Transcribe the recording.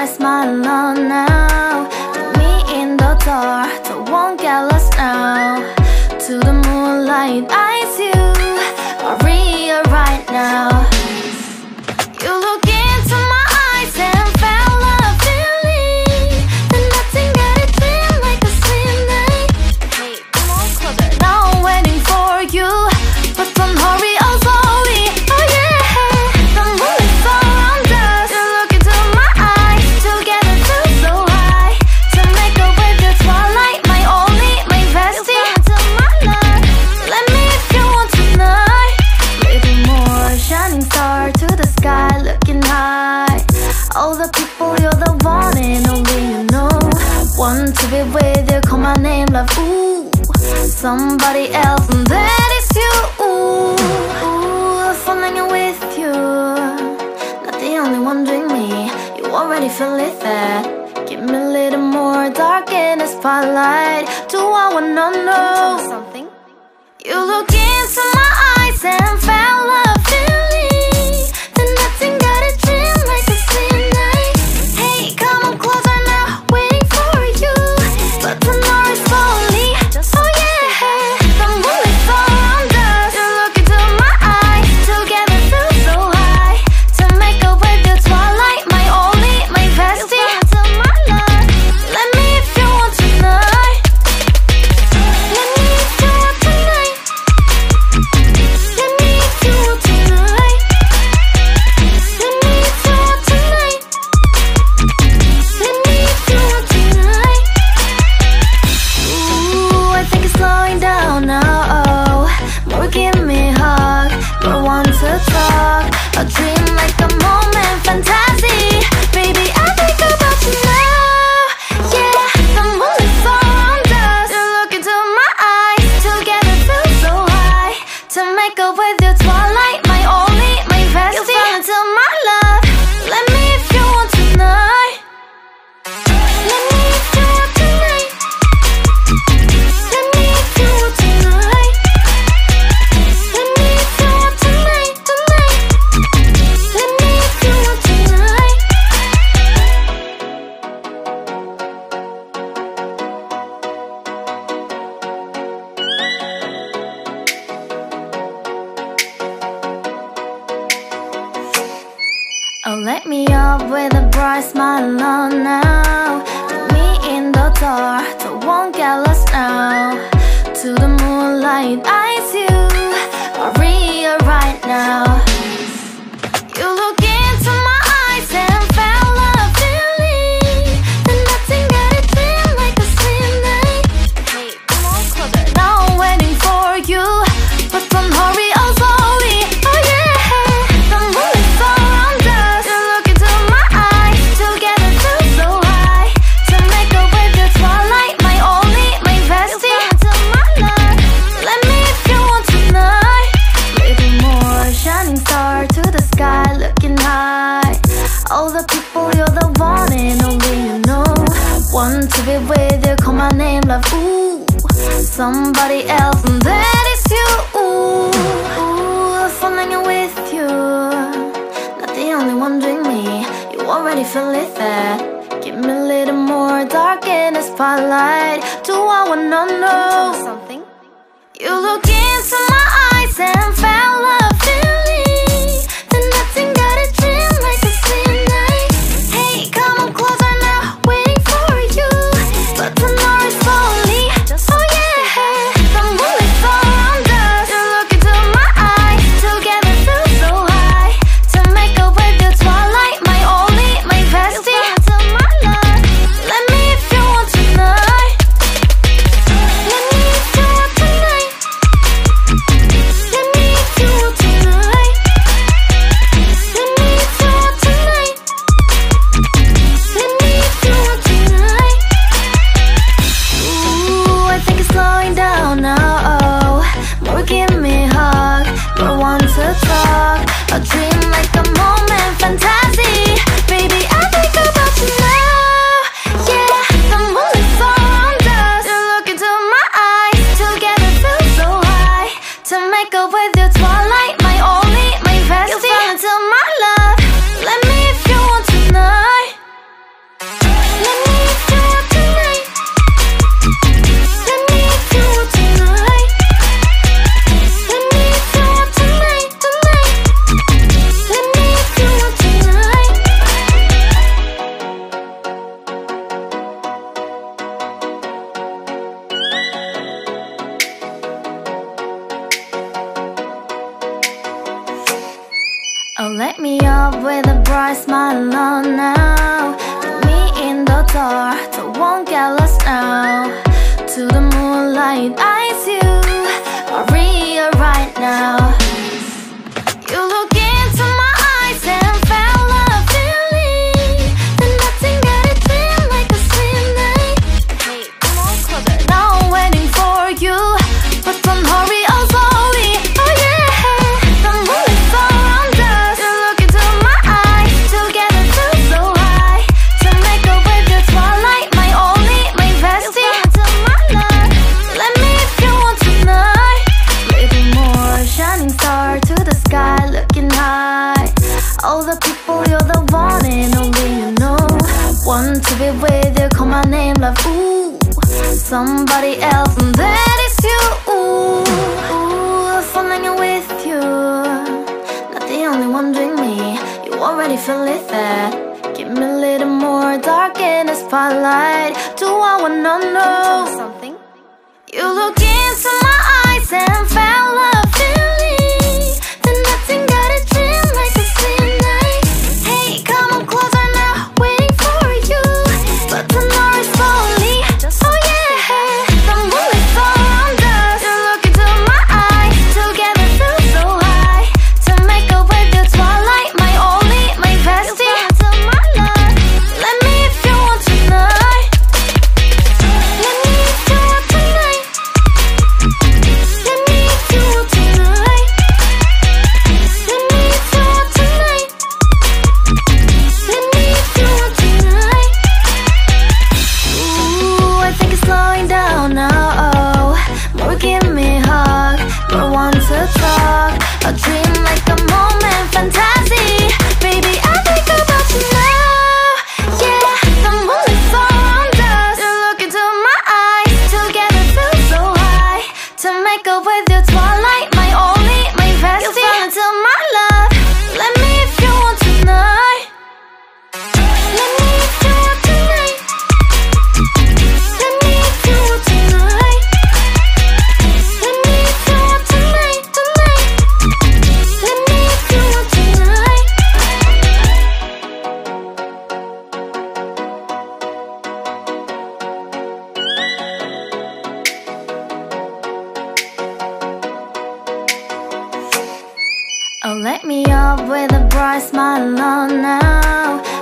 bright smile on now. Put me in the dark, so won't get lost now. To the moonlight, eyes you are real right now. You look into my eyes and felt a feeling that nothing got it feel like a slim night. Hey, come on closer. Now I'm waiting for you, but don't hurry, oh slowly. Oh yeah, the moon is around us. You look into my eyes, together feel so high. To make a way the twilight, my only, my bestie. To my love, let me if you want tonight. Little more shining star to the sky, looking high. All the people, you're the one and only you know. Want to be with you, call my name, love, ooh. Somebody else, and that is you, ooh. Ooh, falling in with you. Not the only one doing me, you already feel it there. Give me a little more dark in the spotlight. Do I wanna know something? You look into my eyes and felt a feeling that nothing got it dream like a slim night. Hey, come on closer now, waiting for you, but the noise slowly. Oh yeah, the moon is around us. You look into my eyes, together feel so high. To make a way the twilight, my only, my bestie. To my love, let me if you want tonight. Let me if you want tonight. Let me if you want tonight. Let me if you want tonight. Let me if you want tonight. Ooh, I think it's slowing down now. Oh, more give me a hug, more want to talk. A dream like a moment, fantasy. Baby, I think about you now. Yeah, the moon is around us. You look into my eyes, together feel so high. To make a way the twilight, my only, my bestie. You fall into my love. Let me if you want tonight. Let me if you want tonight. Let me if you want tonight. Let me if you want tonight, tonight. Let me if you want tonight. Oh, let me up with a bright smile on now. Put me in the dark, so won't get lost now. To the moonlight, eyes you are real right now. You look into my eyes and felt a feeling that nothing got it feel like a slim night. Hey, come on closer. Now I'm waiting for you, but don't hurry, oh slowly. Oh yeah, the moon is around us. You look into my eyes, together feel so high. To make a way the twilight, my only, my bestie. To my love, let me if you want tonight. Little more shining star to the sky, looking high. All the people, you're the one and only you know. Want to be with you, call my name, love, ooh. Somebody else, and that is you, ooh. Ooh, falling in with you. Not the only one doing me, you already feel it there. Give me a little more dark in the spotlight. Do I wanna know something? You look into my eyes and felt a feeling that nothing got it dream like a slim night. Hey, come on closer now, waiting for you, but the noise slowly. Oh yeah, the moon is around us. You look into my eyes, together feel so high. To make a way the twilight, my only, my bestie. To my love, let me if you want tonight. Let me if you want tonight. smile on now. With me in the dark, don't won't get lost now. To the moonlight, eyes you are real right now. You look into my eyes and felt a feeling that nothing got it feel like a sweet night. Hey, come on closer. Now I'm waiting for you, but don't hurry, oh slowly. Oh yeah, the moon is around us. You look into my eyes, together feel so high. To make up with the twilight, my only, my bestie. Into my love, let me if you want tonight. Little more shining star to the sky, looking high. All the people, you're the one and only you know. Want to be with you, call my name, love, ooh. Somebody else, and that is you, ooh. Falling with you, not the only one doing me. You already feel it there. Give me a little more dark in the spotlight. Do I wanna know something? You look into my eyes and felt a feeling that nothing got a dream like a sweet night. Hey, come on closer now, waiting for you, but tomorrow is slowly. Oh yeah, the moon is around us. You look into my eyes, together feel so high. To make up with the twilight, my only, my bestie. Into my love, let me if you want tonight. Let me if you want tonight. Let me if you want tonight. Let me if you want tonight. Let me if you want tonight. Ooh, I think it's slowing down now. Oh, more give me a hug, more want to talk. A dream like a moment, fantasy. Baby, I think about you now. Yeah, the moon is around us. You look into my eyes, together feel so high. To make up with your twilight, my only, my bestie. You fall into my love, let me if you want tonight. Let me if you want tonight. Let me if you want tonight. Let me if you want tonight, tonight. Let me if you want tonight. Oh, let me up with a bright smile on now.